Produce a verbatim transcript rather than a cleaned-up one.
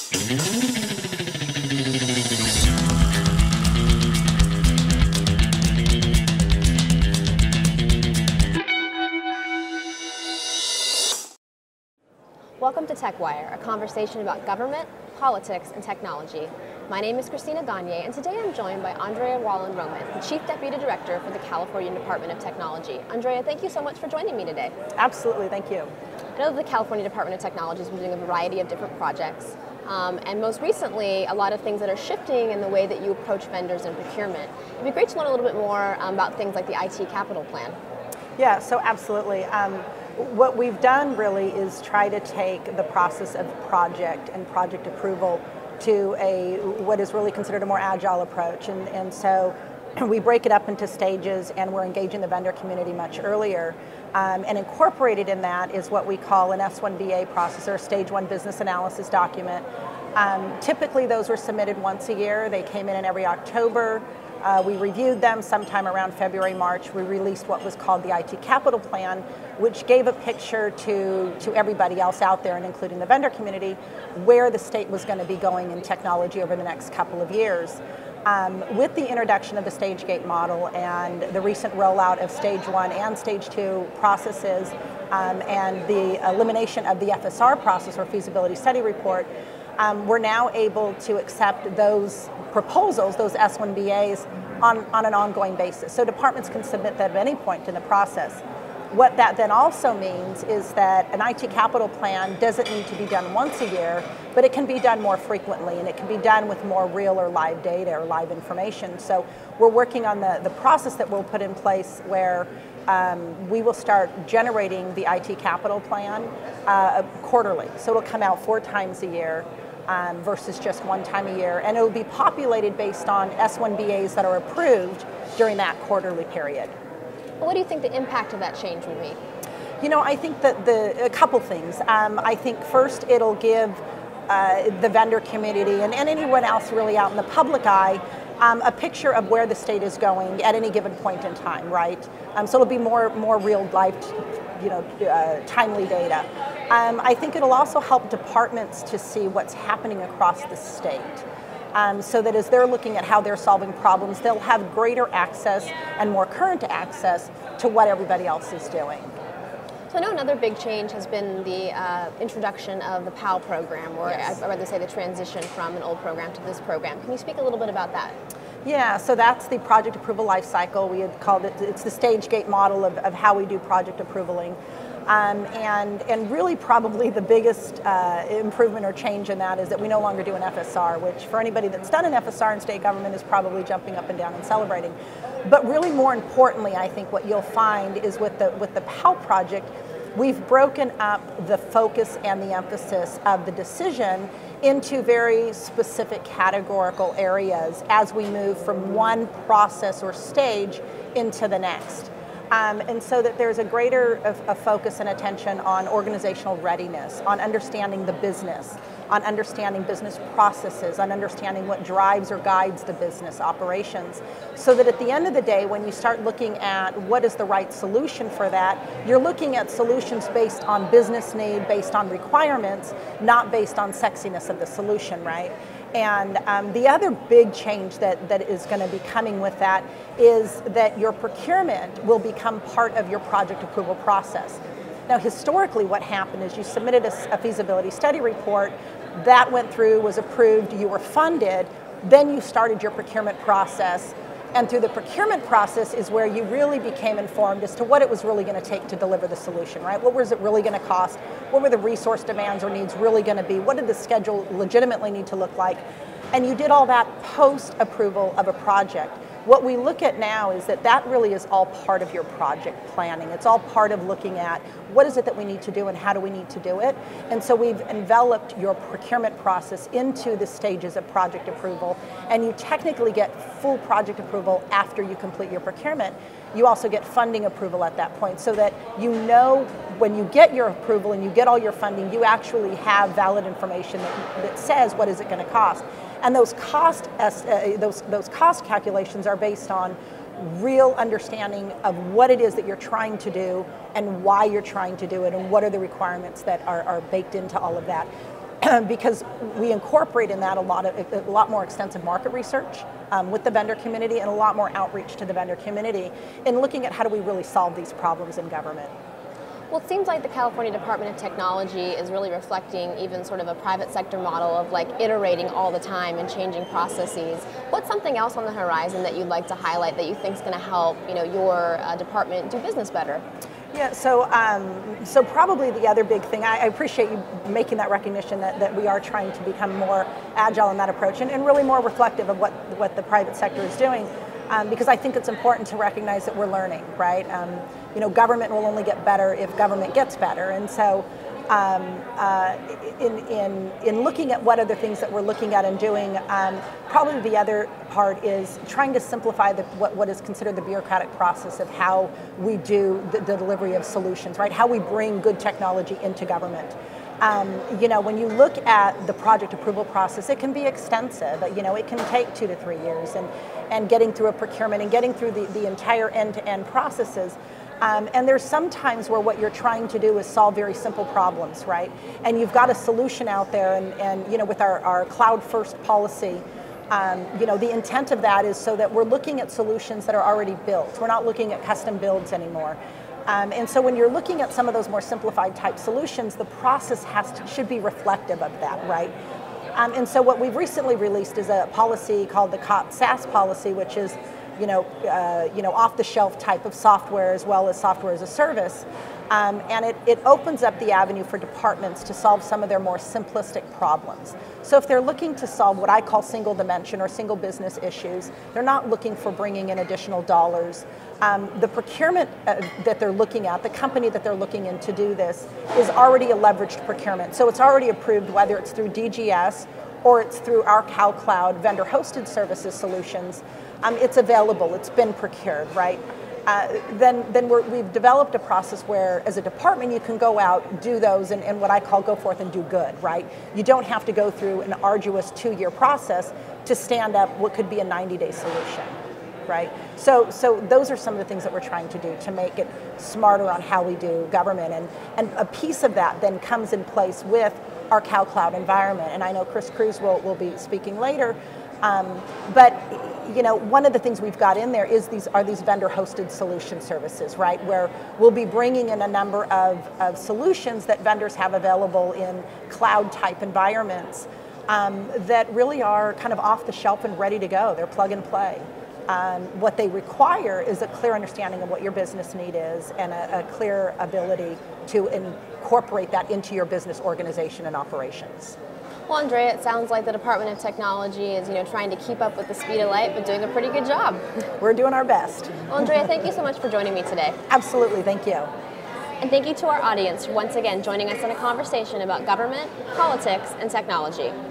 Welcome to TechWire, a conversation about government, politics, and technology. My name is Christina Gagne, and today I'm joined by Andrea Wallen-Roman, the Chief Deputy Director for the California Department of Technology. Andrea, thank you so much for joining me today. Absolutely, thank you. I know that the California Department of Technology has been doing a variety of different projects, um, and most recently, a lot of things that are shifting in the way that you approach vendors and procurement. It'd be great to learn a little bit more um, about things like the I T capital plan. Yeah, so absolutely. Um, what we've done really is try to take the process of project and project approval to a what is really considered a more agile approach. And, and so we break it up into stages, and we're engaging the vendor community much earlier. Um, and incorporated in that is what we call an S one B A process, or a stage one business analysis document. Um, typically those were submitted once a year. They came in in every October. Uh, we reviewed them sometime around February, March. We released what was called the I T capital plan, which gave a picture to, to everybody else out there, and including the vendor community, where the state was going to be going in technology over the next couple of years. Um, with the introduction of the stage gate model and the recent rollout of stage one and stage two processes, um, and the elimination of the F S R process, or feasibility study report, um, we're now able to accept those proposals, those S one B As, on, on an ongoing basis. So departments can submit that at any point in the process. What that then also means is that an I T capital plan doesn't need to be done once a year, but it can be done more frequently, and it can be done with more real or live data or live information. So we're working on the, the process that we'll put in place where um, we will start generating the I T capital plan uh, quarterly. So it'll come out four times a year. Um, versus just one time a year, and it will be populated based on S one B As that are approved during that quarterly period. Well, what do you think the impact of that change would be? You know, I think that the a couple things. Um, I think first it'll give uh, the vendor community and, and anyone else really out in the public eye um, a picture of where the state is going at any given point in time, right? Um, so it'll be more more real life, you know, uh, timely data. Um, I think it'll also help departments to see what's happening across the state. Um, so that as they're looking at how they're solving problems, they'll have greater access and more current access to what everybody else is doing. So I know another big change has been the uh, introduction of the PAL program, or yes. I'd rather say the transition from an old program to this program. Can you speak a little bit about that? Yeah, so that's the project approval life cycle. We had called it, it's the stage gate model of, of how we do project approvaling. Um, and, and really probably the biggest uh, improvement or change in that is that we no longer do an F S R, which for anybody that's done an F S R in state government is probably jumping up and down and celebrating. But really more importantly, I think what you'll find is with the, with the PAL project, we've broken up the focus and the emphasis of the decision into very specific categorical areas as we move from one process or stage into the next. Um, and so that there's a greater of, of focus and attention on organizational readiness, on understanding the business, on understanding business processes, on understanding what drives or guides the business operations. So that at the end of the day, when you start looking at what is the right solution for that, you're looking at solutions based on business need, based on requirements, not based on sexiness of the solution, right? And um, the other big change that, that is going to be coming with that is that your procurement will become part of your project approval process. Now, historically, what happened is you submitted a, a feasibility study report, that went through, was approved, you were funded, then you started your procurement process. And through the procurement process is where you really became informed as to what it was really going to take to deliver the solution, right? What was it really going to cost? What were the resource demands or needs really going to be? What did the schedule legitimately need to look like? And you did all that post-approval of a project. What we look at now is that that really is all part of your project planning. It's all part of looking at what is it that we need to do and how do we need to do it. And so we've enveloped your procurement process into the stages of project approval, and you technically get full project approval after you complete your procurement. You also get funding approval at that point, so that you know when you get your approval and you get all your funding, you actually have valid information that, that says what is it going to cost. And those cost, uh, those, those cost calculations are based on real understanding of what it is that you're trying to do and why you're trying to do it and what are the requirements that are, are baked into all of that. because we incorporate in that a lot of a lot more extensive market research um, with the vendor community and a lot more outreach to the vendor community in looking at how do we really solve these problems in government. Well, it seems like the California Department of Technology is really reflecting even sort of a private sector model of like iterating all the time and changing processes. What's something else on the horizon that you'd like to highlight that you think is going to help, you know, your uh, department do business better? Yeah, so um, so probably the other big thing, I, I appreciate you making that recognition that, that we are trying to become more agile in that approach and, and really more reflective of what, what the private sector is doing. Um, because I think it's important to recognize that we're learning, right? Um, you know, government will only get better if government gets better, and so um, uh, in, in, in looking at what other things that we're looking at and doing, um, probably the other part is trying to simplify the, what, what is considered the bureaucratic process of how we do the, the delivery of solutions, right? How we bring good technology into government. Um, you know, when you look at the project approval process, it can be extensive. You know, it can take two to three years, and, and getting through a procurement and getting through the, the entire end-to-end processes. Um, and there's some times where what you're trying to do is solve very simple problems, right? And you've got a solution out there, and, and you know, with our, our cloud-first policy, um, you know, the intent of that is so that we're looking at solutions that are already built. We're not looking at custom builds anymore. Um, and so when you're looking at some of those more simplified type solutions, the process has to, should be reflective of that, right? Um, and so what we've recently released is a policy called the C O T S A S policy, which is, you know, uh, you know, off-the-shelf type of software as well as software as a service. Um, and it, it opens up the avenue for departments to solve some of their more simplistic problems. So if they're looking to solve what I call single dimension or single business issues, they're not looking for bringing in additional dollars. Um, the procurement uh, that they're looking at, the company that they're looking in to do this, is already a leveraged procurement. So it's already approved, whether it's through D G S or it's through our CalCloud vendor-hosted services solutions. Um, it's available, it's been procured, right? Uh, then then we're, we've developed a process where, as a department, you can go out, do those, and, and what I call go forth and do good, right? You don't have to go through an arduous two-year process to stand up what could be a ninety-day solution. Right? So, so those are some of the things that we're trying to do to make it smarter on how we do government, and, and a piece of that then comes in place with our CalCloud environment, and I know Chris Cruz will, will be speaking later, um, but you know, one of the things we've got in there is these are these vendor-hosted solution services, right, where we'll be bringing in a number of, of solutions that vendors have available in cloud-type environments um, that really are kind of off the shelf and ready to go. They're plug and play. Um, what they require is a clear understanding of what your business need is and a, a clear ability to incorporate that into your business organization and operations. Well, Andrea, it sounds like the Department of Technology is, you know, trying to keep up with the speed of light, but doing a pretty good job. We're doing our best. Well, Andrea, thank you so much for joining me today. Absolutely, thank you. And thank you to our audience for once again joining us in a conversation about government, politics, and technology.